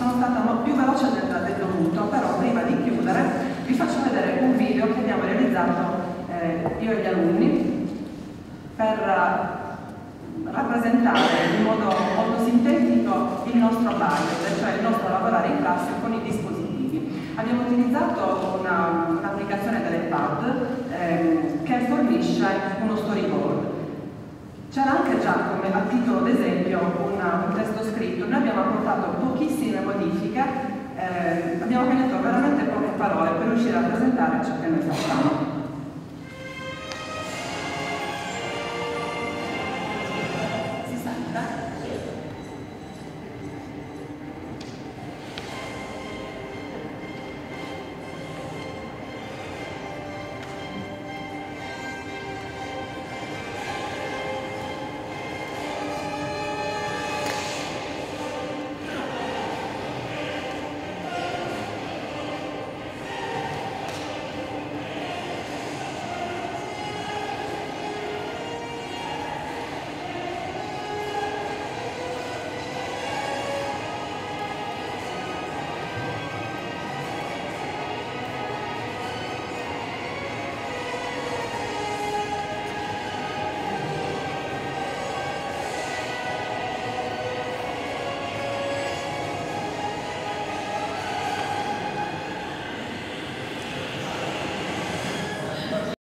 sono stata più veloce del dovuto, però prima di chiudere vi faccio vedere un video che abbiamo realizzato io e gli alunni per rappresentare in modo molto sintetico il nostro budget, cioè il nostro lavorare in classe con i dispositivi. Abbiamo utilizzato un'applicazione dell'iPad che fornisce uno storyboard. C'era anche già come a titolo d'esempio un testo scritto. Noi abbiamo apportato pochissime modifiche, abbiamo cambiato veramente poche parole per riuscire a presentare ciò che noi facciamo.